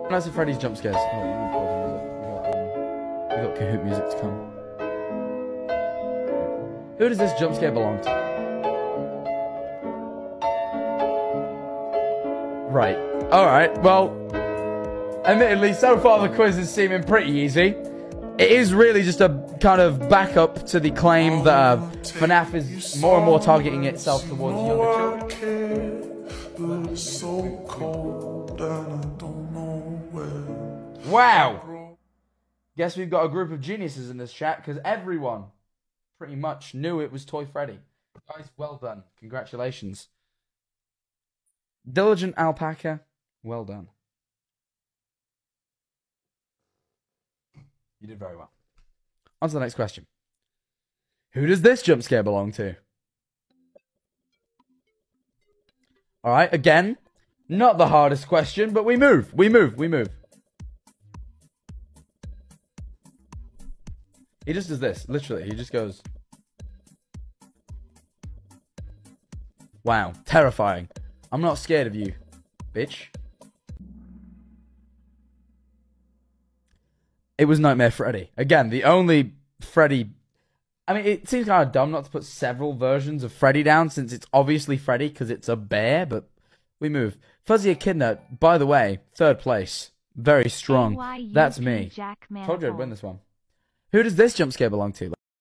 Nice of Freddy's jump scares. Oh, we got Kahoot music to come. Who does this jump scare belong to? Right. Alright, well, admittedly, so far the quiz is seeming pretty easy. It is really just a kind of backup to the claim that FNAF is more and more targeting itself towards younger children. Wow! Guess we've got a group of geniuses in this chat, because everyone pretty much knew it was Toy Freddy. Guys, well done. Congratulations. Diligent Alpaca, well done. You did very well. On to the next question. Who does this jump scare belong to? Alright, again, not the hardest question, but we move. He just does this, literally. He just goes. Wow, terrifying. I'm not scared of you, bitch. It was Nightmare Freddy. Again, the only Freddy... I mean, it seems kind of dumb not to put several versions of Freddy down, since it's obviously Freddy, because it's a bear, but we move. Fuzzy Echidna, by the way, 3rd place. Very strong. That's me. Told you I'd win this one. Who does this jump scare belong to?